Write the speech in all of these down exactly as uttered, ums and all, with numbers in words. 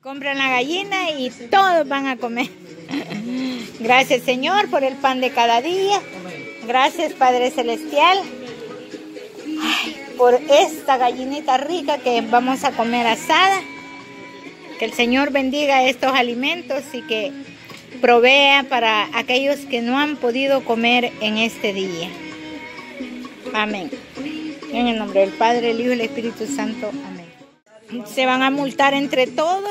Compran la gallina y todos van a comer. Gracias, Señor, por el pan de cada día. Gracias, Padre Celestial, ay, por esta gallinita rica que vamos a comer asada. Que el Señor bendiga estos alimentos y que provea para aquellos que no han podido comer en este día. Amén. En el nombre del Padre, el Hijo y el Espíritu Santo. Amén. Se van a multar entre todos.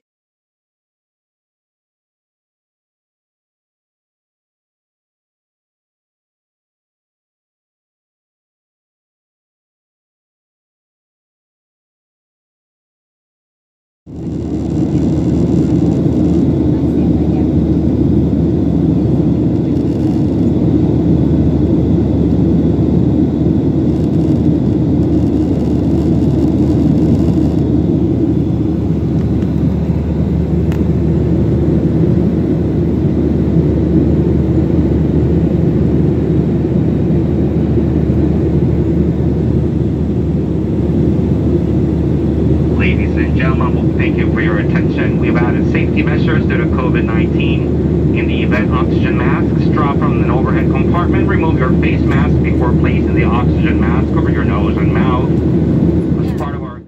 Measures due to COVID nineteen. In the event oxygen masks drop from an overhead compartment, remove your face mask before placing the oxygen mask over your nose and mouth. As part of our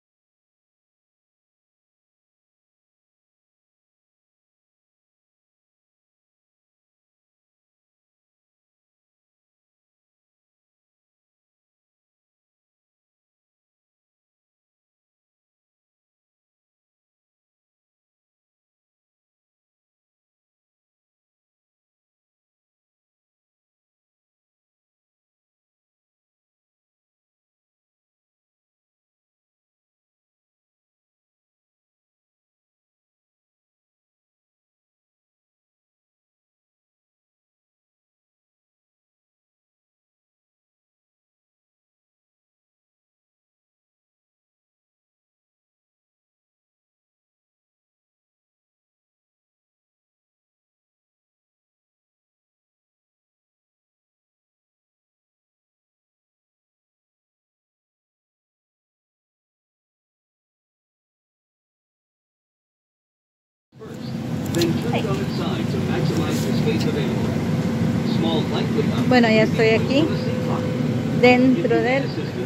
Bueno, ya estoy aquí dentro del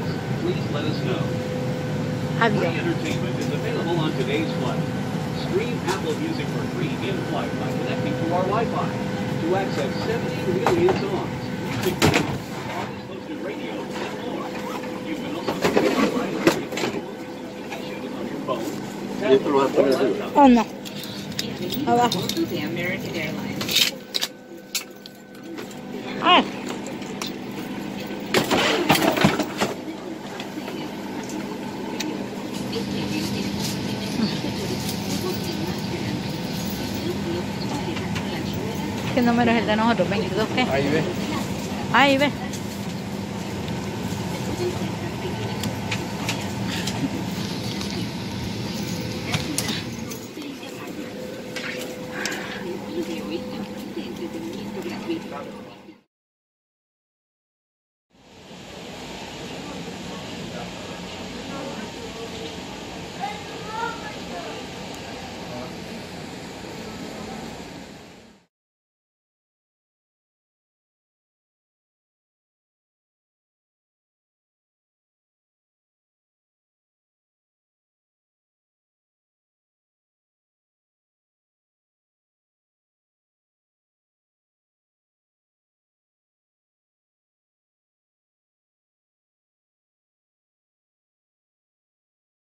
avión. Oh, no. Abajo. Ah. ¿Qué número es el de nosotros? ¿veintidós qué? Ahí ve. Ahí ve.